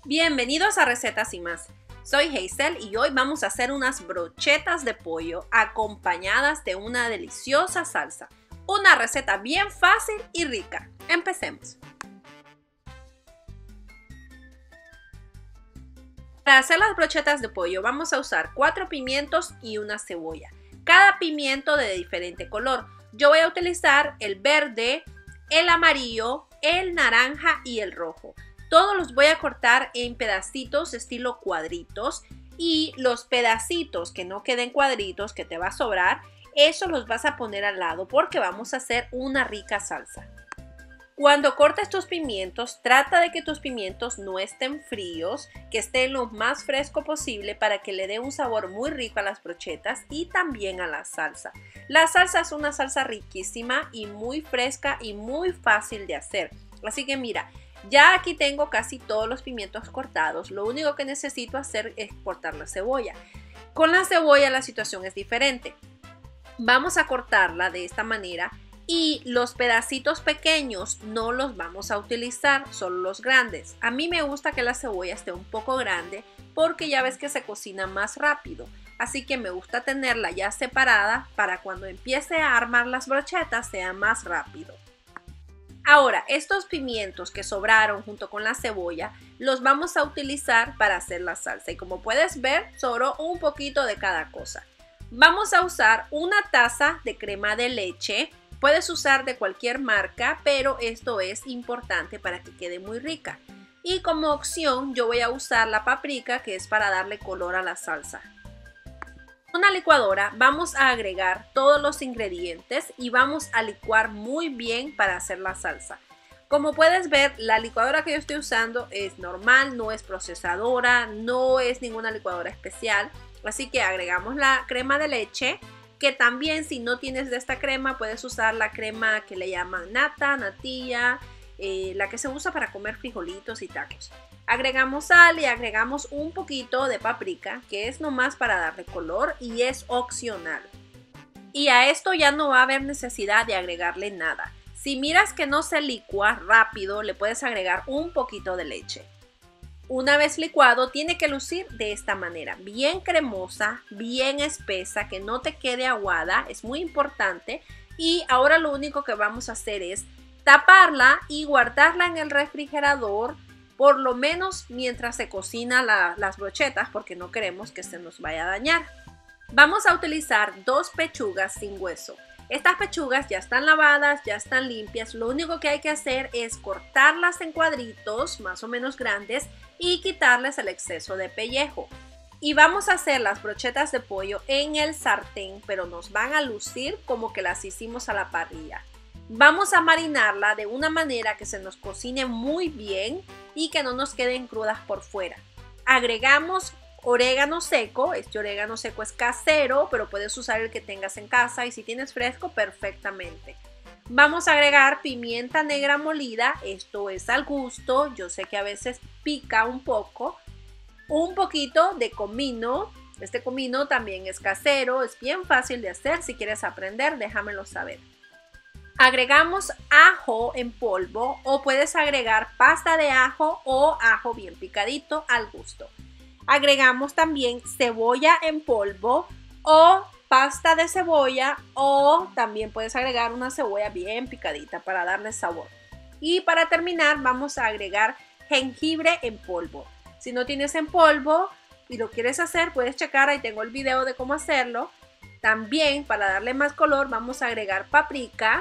Bienvenidos a Recetas y Más. Soy Hazel y hoy vamos a hacer unas brochetas de pollo acompañadas de una deliciosa salsa. Una receta bien fácil y rica. Empecemos. Para hacer las brochetas de pollo vamos a usar 4 pimientos y una cebolla. Cada pimiento de diferente color. Yo voy a utilizar el verde, el amarillo, el naranja y el rojo. Todos los voy a cortar en pedacitos estilo cuadritos y los pedacitos que no queden cuadritos que te va a sobrar, esos los vas a poner al lado porque vamos a hacer una rica salsa. Cuando cortes tus pimientos, trata de que tus pimientos no estén fríos, que estén lo más fresco posible para que le dé un sabor muy rico a las brochetas y también a la salsa. La salsa es una salsa riquísima y muy fresca y muy fácil de hacer. Así que mira, ya aquí tengo casi todos los pimientos cortados. Lo único que necesito hacer es cortar la cebolla. Con la cebolla la situación es diferente. Vamos a cortarla de esta manera. Y los pedacitos pequeños no los vamos a utilizar, solo los grandes. A mí me gusta que la cebolla esté un poco grande porque ya ves que se cocina más rápido. Así que me gusta tenerla ya separada para cuando empiece a armar las brochetas sea más rápido. Ahora, estos pimientos que sobraron junto con la cebolla los vamos a utilizar para hacer la salsa. Y como puedes ver, sobró un poquito de cada cosa. Vamos a usar una taza de crema de leche. Puedes usar de cualquier marca, pero esto es importante para que quede muy rica. Y como opción yo voy a usar la paprika, que es para darle color a la salsa. En una licuadora vamos a agregar todos los ingredientes y vamos a licuar muy bien para hacer la salsa. Como puedes ver, la licuadora que yo estoy usando es normal, no es procesadora, no es ninguna licuadora especial. Así que agregamos la crema de leche. Que también si no tienes de esta crema puedes usar la crema que le llaman nata, natilla, la que se usa para comer frijolitos y tacos. Agregamos sal y agregamos un poquito de paprika, que es nomás para darle color y es opcional. Y a esto ya no va a haber necesidad de agregarle nada. Si miras que no se licúa rápido, le puedes agregar un poquito de leche. Una vez licuado, tiene que lucir de esta manera, bien cremosa, bien espesa, que no te quede aguada, es muy importante. Y ahora lo único que vamos a hacer es taparla y guardarla en el refrigerador, por lo menos mientras se cocina las brochetas, porque no queremos que se nos vaya a dañar. Vamos a utilizar 2 pechugas sin hueso. Estas pechugas ya están lavadas, ya están limpias. Lo único que hay que hacer es cortarlas en cuadritos más o menos grandes y quitarles el exceso de pellejo. Y vamos a hacer las brochetas de pollo en el sartén, pero nos van a lucir como que las hicimos a la parrilla. Vamos a marinarla de una manera que se nos cocine muy bien y que no nos queden crudas por fuera. Agregamos orégano seco. Este orégano seco es casero, pero puedes usar el que tengas en casa y si tienes fresco, perfectamente. Vamos a agregar pimienta negra molida, esto es al gusto, yo sé que a veces pica un poco. Un poquito de comino, este comino también es casero, es bien fácil de hacer, si quieres aprender déjamelo saber. Agregamos ajo en polvo o puedes agregar pasta de ajo o ajo bien picadito al gusto. Agregamos también cebolla en polvo o pasta de cebolla o también puedes agregar una cebolla bien picadita para darle sabor. Y para terminar vamos a agregar jengibre en polvo. Si no tienes en polvo y lo quieres hacer puedes checar, ahí tengo el video de cómo hacerlo. También para darle más color vamos a agregar paprika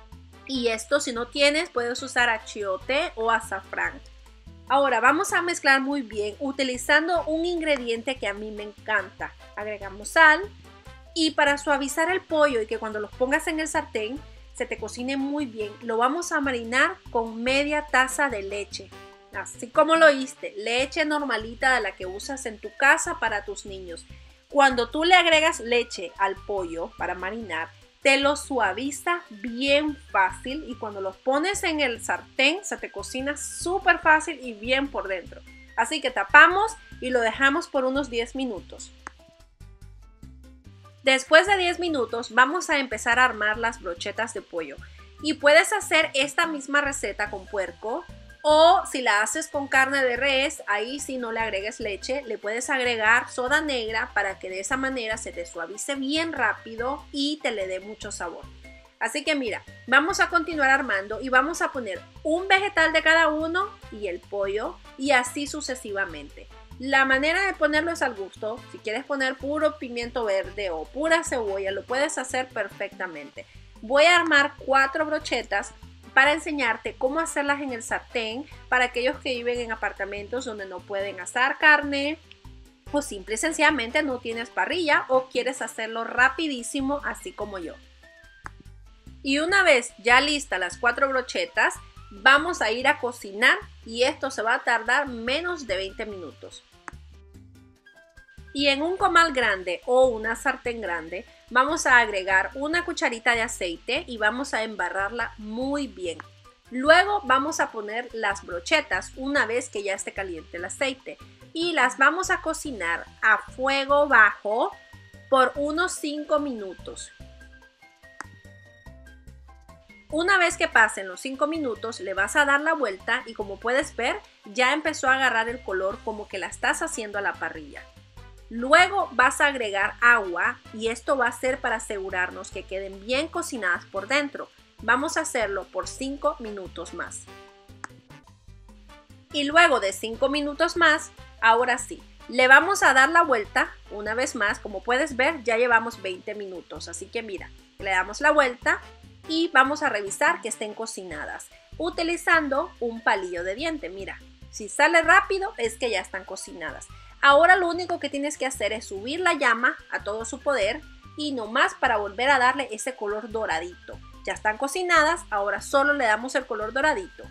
y esto si no tienes puedes usar achiote o azafrán. Ahora vamos a mezclar muy bien utilizando un ingrediente que a mí me encanta. Agregamos sal y para suavizar el pollo y que cuando los pongas en el sartén se te cocine muy bien, lo vamos a marinar con media taza de leche. Así como lo oíste, leche normalita de la que usas en tu casa para tus niños. Cuando tú le agregas leche al pollo para marinar, te lo suaviza bien fácil y cuando los pones en el sartén se te cocina súper fácil y bien por dentro. Así que tapamos y lo dejamos por unos 10 minutos. Después de 10 minutos vamos a empezar a armar las brochetas de pollo. Y puedes hacer esta misma receta con puerco O si la haces con carne de res, ahí sí no le agregues leche, le puedes agregar soda negra para que de esa manera se te suavice bien rápido y te le dé mucho sabor. Así que mira, vamos a continuar armando y vamos a poner un vegetal de cada uno y el pollo y así sucesivamente. La manera de ponerlo es al gusto. Si quieres poner puro pimiento verde o pura cebolla, lo puedes hacer perfectamente. Voy a armar 4 brochetas para enseñarte cómo hacerlas en el sartén para aquellos que viven en apartamentos donde no pueden asar carne o simple y sencillamente no tienes parrilla o quieres hacerlo rapidísimo así como yo. Y una vez ya listas las 4 brochetas, vamos a ir a cocinar y esto se va a tardar menos de 20 minutos. Y en un comal grande o una sartén grande vamos a agregar una cucharita de aceite y vamos a embarrarla muy bien. Luego vamos a poner las brochetas una vez que ya esté caliente el aceite y las vamos a cocinar a fuego bajo por unos 5 minutos. Una vez que pasen los 5 minutos le vas a dar la vuelta y como puedes ver ya empezó a agarrar el color como que la estás haciendo a la parrilla. Luego vas a agregar agua y esto va a ser para asegurarnos que queden bien cocinadas por dentro. Vamos a hacerlo por 5 minutos más. Y luego de 5 minutos más, ahora sí, le vamos a dar la vuelta una vez más. Como puedes ver ya llevamos 20 minutos, así que mira, le damos la vuelta y vamos a revisar que estén cocinadas utilizando un palillo de diente. Mira, si sale rápido es que ya están cocinadas. Ahora lo único que tienes que hacer es subir la llama a todo su poder y nomás para volver a darle ese color doradito. Ya están cocinadas, ahora solo le damos el color doradito.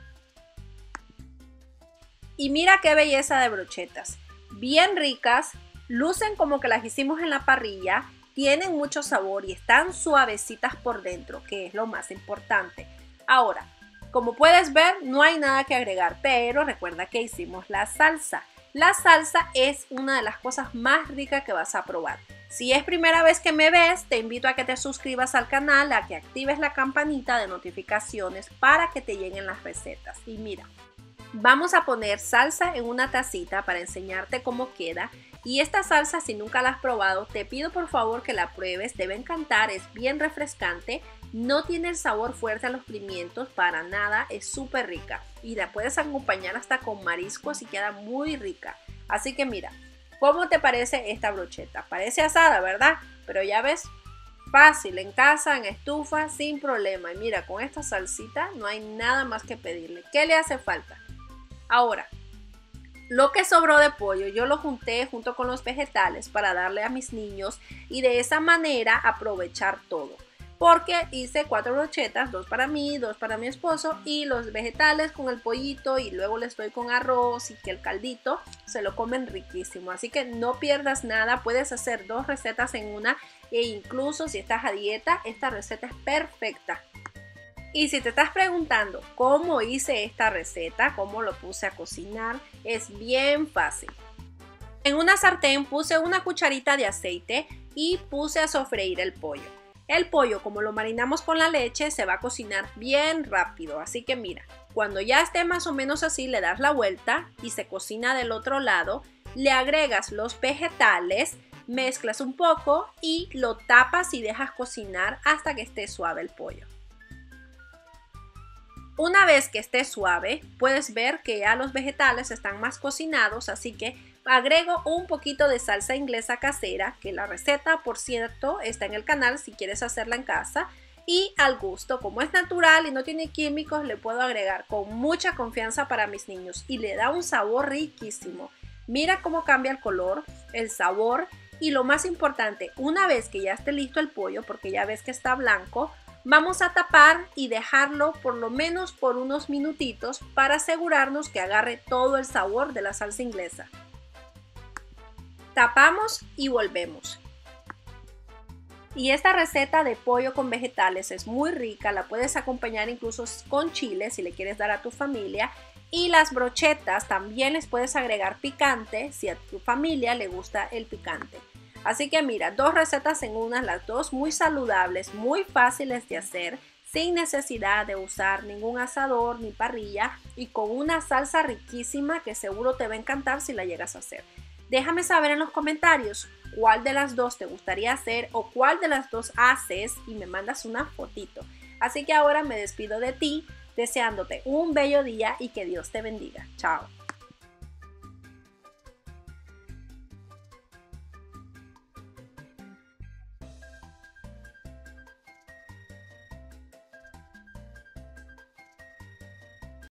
Y mira qué belleza de brochetas, bien ricas, lucen como que las hicimos en la parrilla. Tienen mucho sabor y están suavecitas por dentro, que es lo más importante. Ahora, como puedes ver, no hay nada que agregar, pero recuerda que hicimos la salsa. La salsa es una de las cosas más ricas que vas a probar. Si es primera vez que me ves, te invito a que te suscribas al canal, a que actives la campanita de notificaciones para que te lleguen las recetas. Y mira, vamos a poner salsa en una tacita para enseñarte cómo queda. Y esta salsa, si nunca la has probado, te pido por favor que la pruebes, te va a encantar, es bien refrescante, no tiene el sabor fuerte a los pimientos para nada, es súper rica y la puedes acompañar hasta con mariscos y queda muy rica. Así que mira, ¿cómo te parece esta brocheta? Parece asada, ¿verdad? Pero ya ves, fácil, en casa, en estufa, sin problema. Y mira, con esta salsita no hay nada más que pedirle. ¿Qué le hace falta? Ahora, lo que sobró de pollo yo lo junté junto con los vegetales para darle a mis niños y de esa manera aprovechar todo. Porque hice 4 brochetas, 2 para mí, 2 para mi esposo y los vegetales con el pollito y luego les doy con arroz y que el caldito se lo comen riquísimo. Así que no pierdas nada, puedes hacer 2 recetas en una e incluso si estás a dieta, esta receta es perfecta. Y si te estás preguntando cómo hice esta receta, cómo lo puse a cocinar, es bien fácil. En una sartén puse una cucharita de aceite y puse a sofreír el pollo. El pollo, como lo marinamos con la leche, se va a cocinar bien rápido. Así que mira, cuando ya esté más o menos así, le das la vuelta y se cocina del otro lado. Le agregas los vegetales, mezclas un poco y lo tapas y dejas cocinar hasta que esté suave el pollo. Una vez que esté suave, puedes ver que ya los vegetales están más cocinados, así que agrego un poquito de salsa inglesa casera, que la receta, por cierto, está en el canal si quieres hacerla en casa. Y al gusto, como es natural y no tiene químicos, le puedo agregar con mucha confianza para mis niños y le da un sabor riquísimo. Mira cómo cambia el color, el sabor y lo más importante, una vez que ya esté listo el pollo, porque ya ves que está blanco, vamos a tapar y dejarlo por lo menos por unos minutitos para asegurarnos que agarre todo el sabor de la salsa inglesa. Tapamos y volvemos. Y esta receta de pollo con vegetales es muy rica, la puedes acompañar incluso con chile si le quieres dar a tu familia. Y las brochetas también les puedes agregar picante si a tu familia le gusta el picante. Así que mira, 2 recetas en una, las dos muy saludables, muy fáciles de hacer, sin necesidad de usar ningún asador ni parrilla y con una salsa riquísima que seguro te va a encantar si la llegas a hacer. Déjame saber en los comentarios cuál de las dos te gustaría hacer o cuál de las dos haces y me mandas una fotito. Así que ahora me despido de ti deseándote un bello día y que Dios te bendiga. Chao.